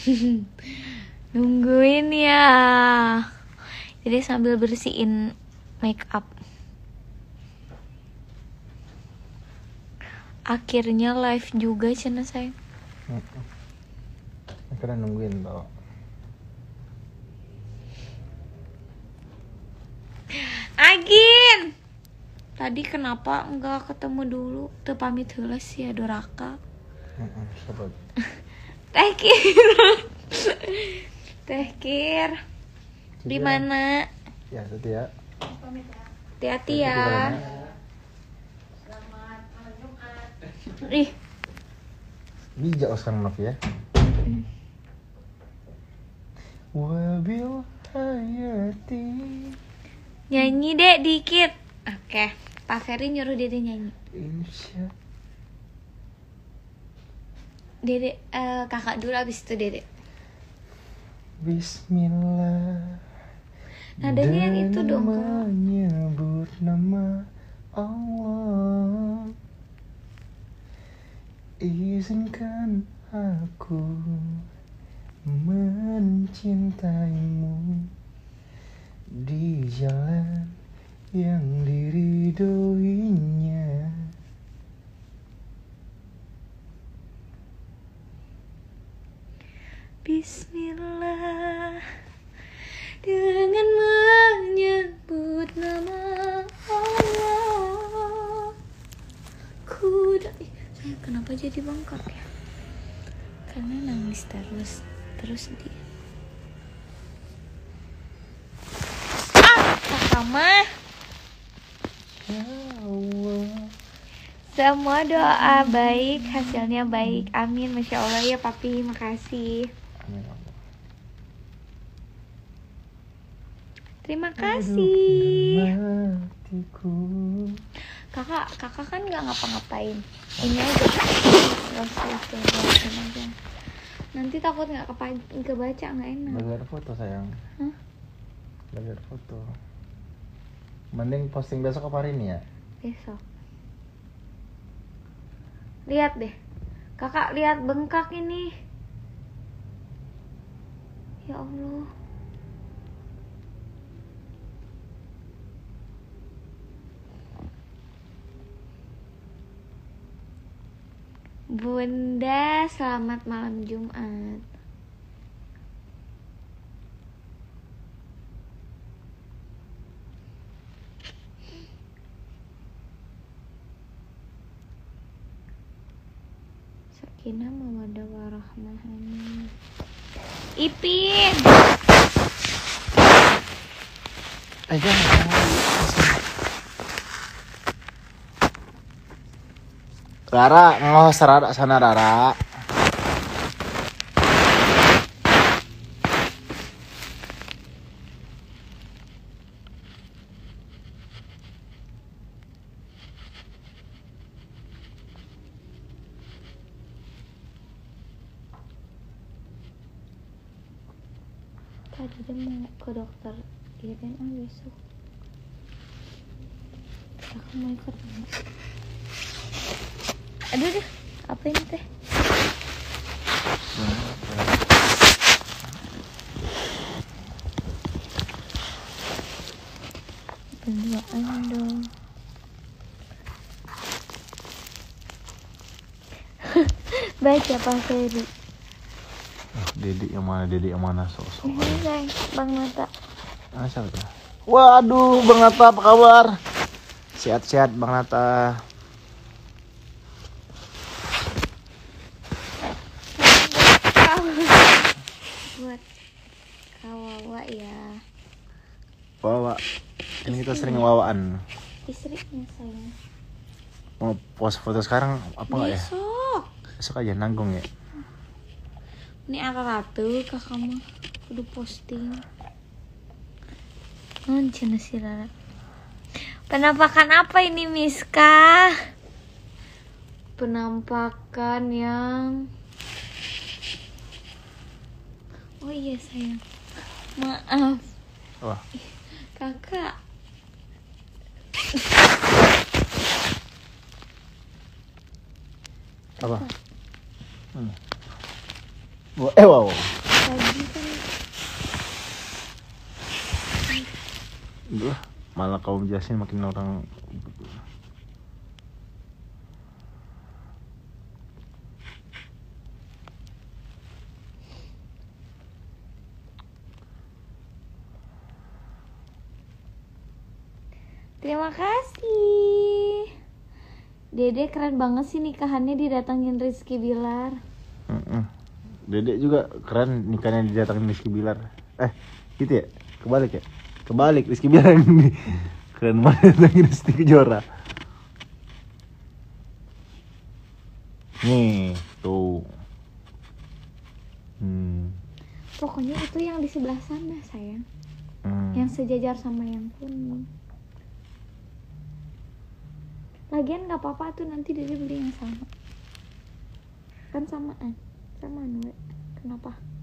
Nungguin ya. Jadi sambil bersihin make up. Akhirnya live juga cina sayang. Akhirnya nungguin tau. Agin, tadi kenapa enggak ketemu dulu? Teu pamit heula sih ya Doraka. Sobat. Teh Kir. Di mana? Ya, setia. Hati-hati ya. Ih, Bijak Oscar Maaf ya. Wabil hayati. nyanyi dek dikit. Oke, Pak Ferry nyuruh Dede nyanyi. Insya. Dede, kakak dulu abis itu Dede. Bismillah. Nadanya yang itu dong kak. Menyebut nama Allah. Izinkan aku mencintaimu di jalan yang diridhoinya. Bismillah, dengan menyebut nama Allah. Sayang, kenapa jadi bengkak ya? Karena nangis terus dia. Kakak mah. Ya Allah. Semua doa baik, hasilnya baik. Amin, masya Allah ya papi, makasih. Amin Allah. Terima kasih. Matiku. Kakak kan nggak ngapa-ngapain. Ini aja. Nggak usah istirahatin aja. Nanti takut nggak kebaca nggak enak. Lagi ada foto sayang. Hah? Lagi ada foto. Mending posting besok apa hari ini ya? Besok. Lihat deh. Kakak lihat bengkak ini. Ya Allah. Bunda, selamat malam Jumat. Sakinah mawaddah warahmah. Ipin. Jangan. Rara, ngos Rara sana Rara. Tadi dia mau ke dokter Iren besok. Aku mau ikut enggak? Aduh deh, apa ini teh? Berduaan dong. Baca Pak Ferry. Dedi yang mana sosok. Ini guys, Bang Nata. Siapa tuh? Waduh, Bang Nata apa kabar? Sehat-sehat Bang Nata. Buat kawawa ya. Wawa. Ini kita sering wawaan. Istrinya sayang. Mau post foto sekarang apa enggak ya? Besok aja nanggung ya. Ini ratu kakak mah kudu posting. Cina si Rara. Penampakan apa ini Miska? Penampakan yang oh iya sayang. Maaf. Wah. Kakak. Apa? Wow. Tadi kan Udah, malah kau jelasin makin orang. terima kasih. Dede keren banget sih nikahannya didatangin Rizky Bilar. Dedek juga keren nikahnya didatangin Rizky Bilar. Gitu ya? Kebalik ya? Kebalik, Rizky Bilar ini keren banget datangin Rizky Kejora. Nih, tuh. Pokoknya itu yang di sebelah sana sayang. Yang sejajar sama yang kuning. Lagian gak apa-apa tuh, nanti Dede beli yang sama. Kan samaan. Samaan we. Kenapa?